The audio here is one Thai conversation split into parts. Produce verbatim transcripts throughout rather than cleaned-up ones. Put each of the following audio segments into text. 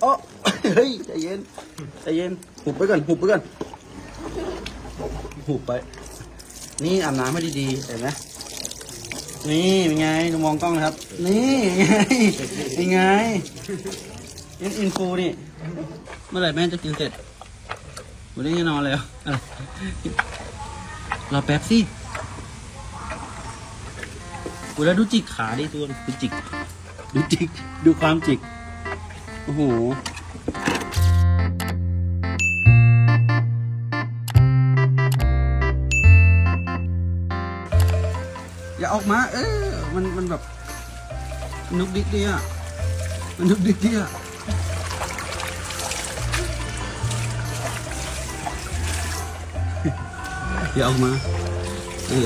อ๋อเฮ้ยใจเย็นใจเย็นหุบไปก่อนหุบไปก่อนหุบไปนี่อาบน้ำให้ดีๆเห็นไหมนี่เป็นไงดูมองกล้องนะครับนี่ไงเป็นไงนี่อินฟูนี่เมื่อไหร่แม่จะกินเสร็จวันนี้จะนอนแล้วรอแป๊บสิกูแล้วดูจิกขาดิตัวดูจิกดูจิกดูความจิกโอ้โหอย่าออกมาเออมันมันแบบนุกดิกดิอ่ะมันนุกดิกดิอ่ะอย่าออกมาเออ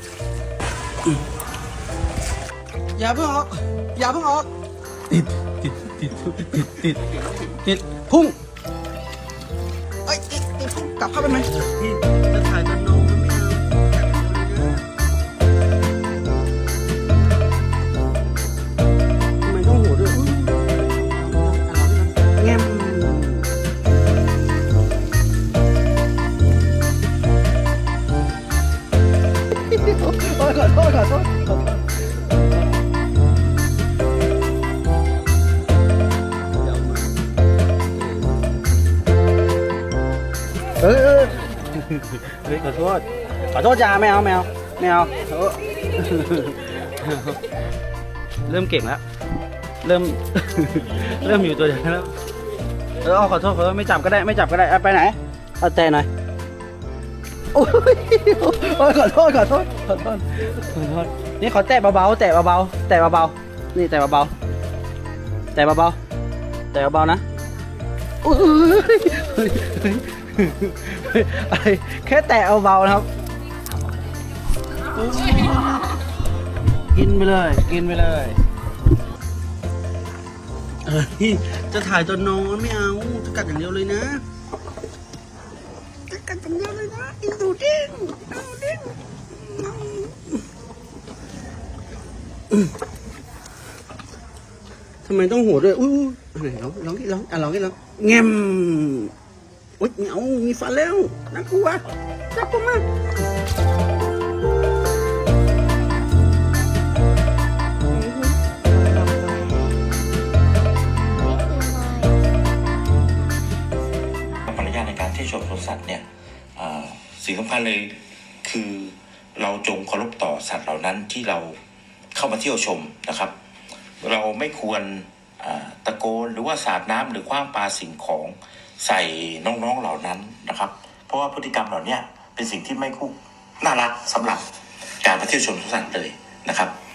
อย่าเพิ่งออกอย่าเพิ่งออกติดติดติดติดติดติดพุ่งเอ้ยติดติดพุ่งกลับเข้าไปไหมจะถ่ายตอนนมมันไม่เอาทำไมต้องหัวด้วยแง้มขอโทษขอโทษขอโทษเออเฮ้ยขอโทษขอโทษจ้าไม่เอาไม่เอาไม่เอาเริ่มเก่งแล้วเริ่มเริ่มอยู่ตัวเดียวแล้วเออขอโทษขอโทษไม่จับก็ได้ไม่จับก็ได้ไปไหนเอาแต่หน่อยโอ้ยขอโทษขอโทษขอโทษขอโทษนี่ขอแตะเบาๆแตะเบาๆแตะเบาๆนี่แตะเบาๆแตะเบาๆแตะเบาๆนะโอ้ยอะไรแค่แตะเบาๆนะครับกินไปเลยกินไปเลยเออจะถ่ายตอนนอนไม่เอาจะกัดอย่างเดียวเลยนะจะกัดอย่างเดียวเลยนะอินดูเด้งเอาเด้งทำไมต้องหัวด้วยอุ้ยอะไรร้องร้องที่ร้องอ่ะร้องที่ร้องแง้มโอ๊ยเหงามีฟันแล้วน่ากลัวน่ากลัวมากมารยาทในการที่ชมสวนสัตว์เนี่ยสิ่งสำคัญเลยคือเราจงเคารพต่อสัตว์เหล่านั้นที่เราเข้ามาเที่ยวชมนะครับเราไม่ควรตะโกนหรือว่าสาดน้ำหรือคว้างปาสิ่งของใส่น้องๆเหล่านั้นนะครับเพราะว่าพฤติกรรมเหล่านี้เป็นสิ่งที่ไม่คู่น่ารักสำหรับการมาเที่ยวชมสวนสัตว์เลยนะครับ